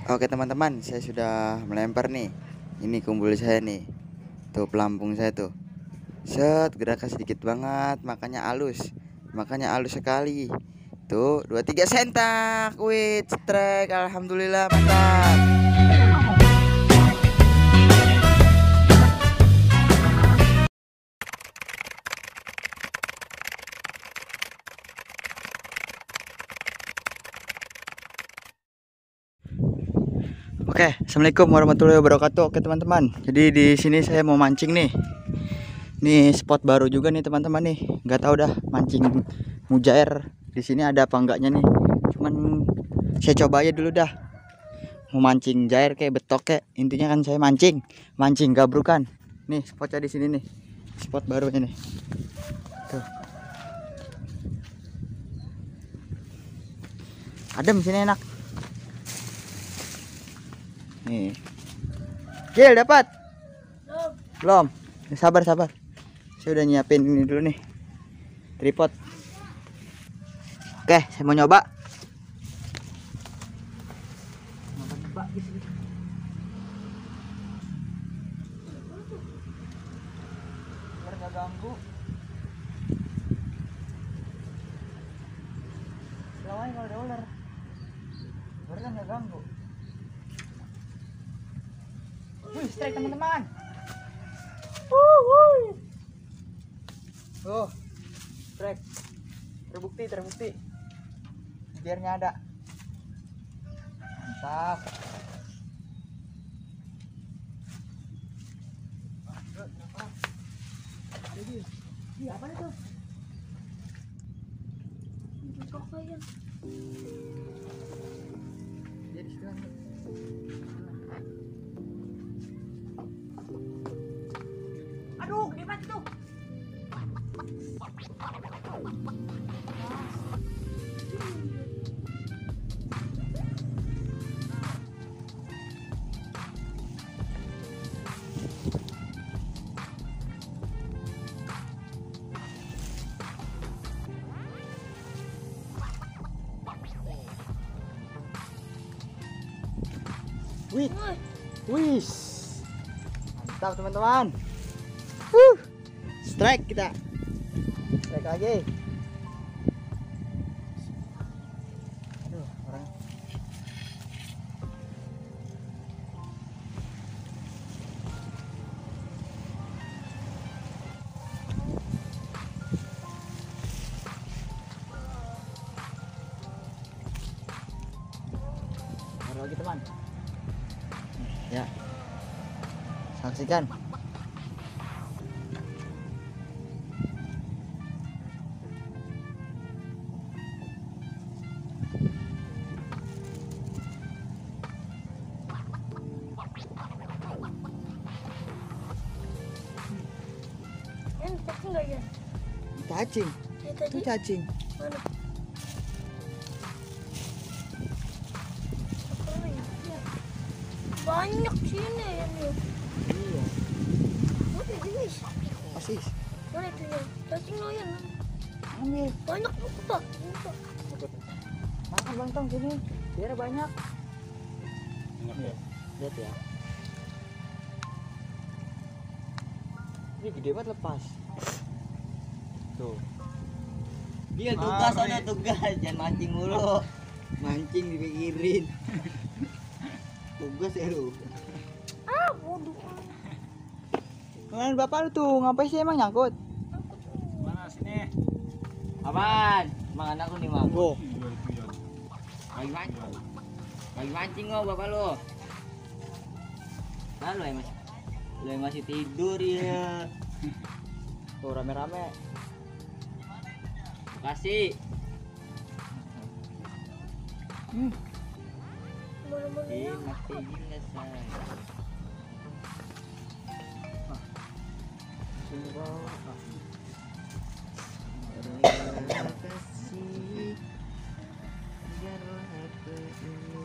Oke teman-teman, saya sudah melempar nih. Ini kumpul saya nih. Tuh pelampung saya tuh. Set, gerakan sedikit banget, makanya halus. Makanya halus sekali. Tuh, 2 3 sentak. Wih, cetrek. Alhamdulillah, mantap. Oke, assalamualaikum warahmatullahi wabarakatuh. Oke teman-teman, jadi di sini saya mau mancing nih. Ini spot baru juga nih teman-teman nih. Nggak tahu dah mancing mujair di sini ada apa enggaknya nih. Cuman saya coba aja dulu dah. Mau mancing jair kayak betok kayak. Intinya kan saya mancing gabrukan. Nih spotnya di sini nih. Spot baru ini. Tuh. Adem sini enak. Nih. Gil dapat? Belum. Sabar. Saya udah nyiapin ini dulu nih. Tripod. Oke, saya mau nyoba. Biar nggak ganggu. Selama kalau ada ular, biar nggak ganggu. Wih, strike teman-teman. Oh, strike. Terbukti. Biarnya ada. Mantap. Jadi, apa itu? Jadi sekarang. Aduh, gede banget tuh. Wih, mantap teman-teman. Strike kita. Strike lagi. Aduh, orang. Taruh lagi teman. Ya. Saksikan. Cacing nggak ya? Cacing. Itu cacing. Mana? Banyak sini ya nih. Iya. Oke guys. Asis. Mana itu ya? Cacing loyan. Ambil. Banyak tuh pak. Makan Bang Tong sini. Biar banyak. Nih, lihat ya. Ini gede banget lepas. Tuh. Dia tugas, soalnya tugas, jangan mancing mulu. Mancing dipikirin. Tugas ya lu. Ah bodoh. Kemarin bapak lu tuh ngapain sih emang nyangkut? Mana sini? Apaan? Emang anakku nih, Mang. Oh, Lagi mancing. Lagi mancing kok bapak lu. Nah, lu yang masih tidur ya. tuh rame-rame. Kasih. Mana-mana. Matiin ya, say. Sini bawah. Kasih. Biarlah aku ini.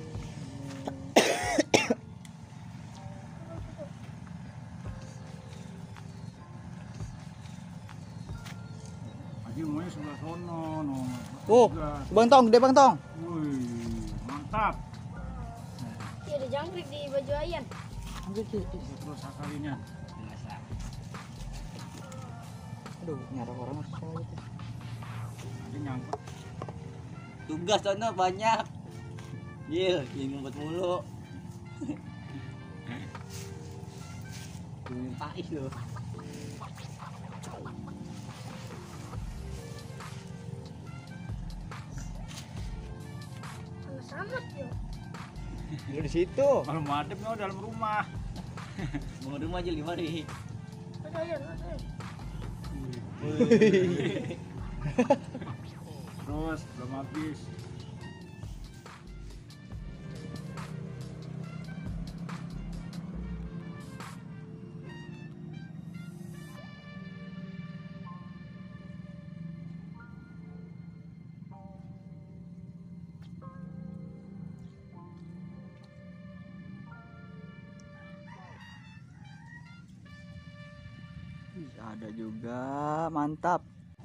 Aji mulai sebelah sono, no. Oh, Bang Tong, gede Bang Tong. Wih, mantap. Iya, ada jangkrik di baju Ayan. Terus akalinya. Aduh, nyarok orang susah gitu. Nanti nyangkut. Tugas sono banyak. Gil, ngumpet mulu. Tuh pais lo. Panas amat yo. Lu di situ. Kalau madep no dalam rumah. Mau rumah aja 5 hari. Mas Ayan, Mas Ayan. Terus belum habis. Ih, ada juga, mantap.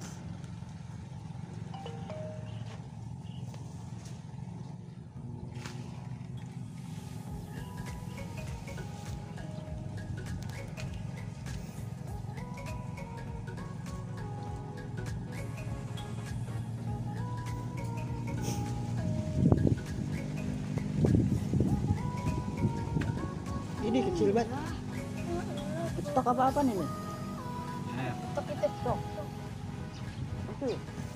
Ini kecil banget. Stok apa-apa nih? Tok itu tok. Itu.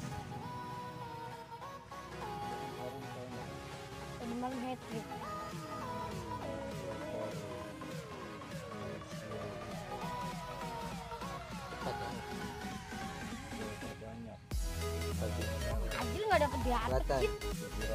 Tadi malam hat-trick. Adil nggak dapet di atas Kelihatan. gitu.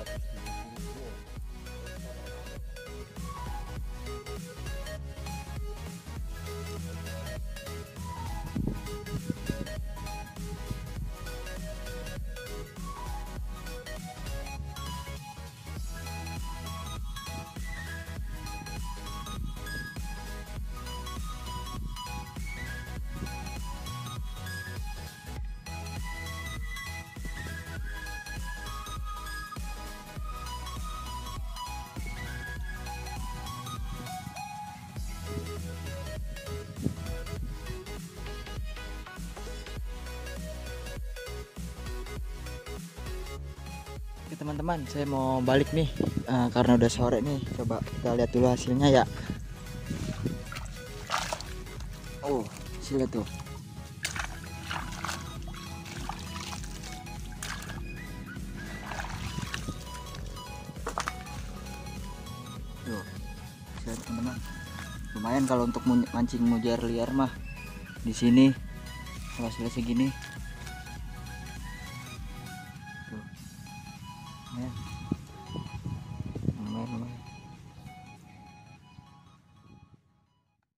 Oke teman-teman, saya mau balik nih karena udah sore nih. Coba kita lihat dulu hasilnya ya. Oh, hasilnya tuh. Tuh, lihat teman-teman. Lumayan kalau untuk mancing mujair liar mah. Di sini kalau hasilnya segini. Tuh. Lumayan. Lumayan.